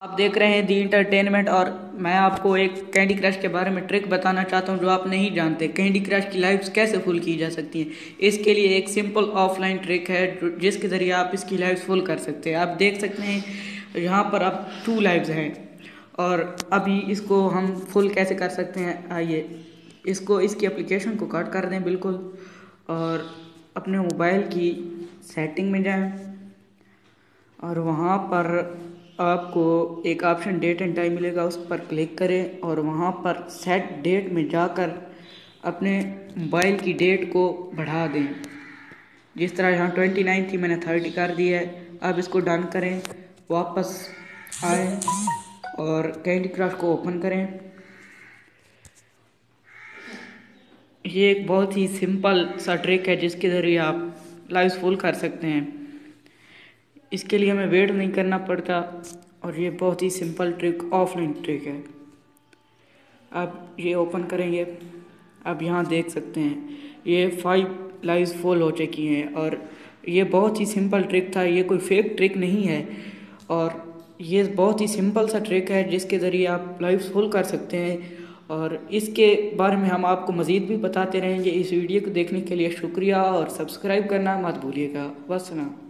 आप देख रहे हैं दी इंटरटेनमेंट और मैं आपको एक कैंडी क्रश के बारे में ट्रिक बताना चाहता हूं जो आप नहीं जानते। कैंडी क्रश की लाइव्स कैसे फुल की जा सकती हैं। इसके लिए एक सिंपल ऑफलाइन ट्रिक है जिसके ज़रिए आप इसकी लाइव्स फुल कर सकते हैं। आप देख सकते हैं यहाँ पर अब 2 लाइव्स हैं और अभी इसको हम फुल कैसे कर सकते हैं। आइए इसको इसकी एप्लीकेशन को कट कर दें बिल्कुल और अपने मोबाइल की सेटिंग में जाएं और वहाँ पर आपको एक ऑप्शन डेट एंड टाइम मिलेगा, उस पर क्लिक करें और वहाँ पर सेट डेट में जाकर अपने मोबाइल की डेट को बढ़ा दें। जिस तरह यहाँ 29 थी मैंने 30 कर दी है। अब इसको डन करें, वापस आए और कैंडी क्रश को ओपन करें। ये एक बहुत ही सिंपल सा ट्रिक है जिसके ज़रिए आप लाइव्स फुल कर सकते हैं। इसके लिए हमें वेट नहीं करना पड़ता और ये बहुत ही सिंपल ट्रिक ऑफलाइन ट्रिक है। अब ये ओपन करेंगे, अब यहाँ देख सकते हैं ये 5 लाइव्स फुल हो चुकी हैं और ये बहुत ही सिंपल ट्रिक था, ये कोई फेक ट्रिक नहीं है और ये बहुत ही सिंपल सा ट्रिक है जिसके ज़रिए आप लाइव्स फुल कर सकते हैं। और इसके बारे में हम आपको मज़ीद भी बताते रहेंगे। इस वीडियो को देखने के लिए शुक्रिया और सब्सक्राइब करना मत भूलिएगा। वस्सलाम।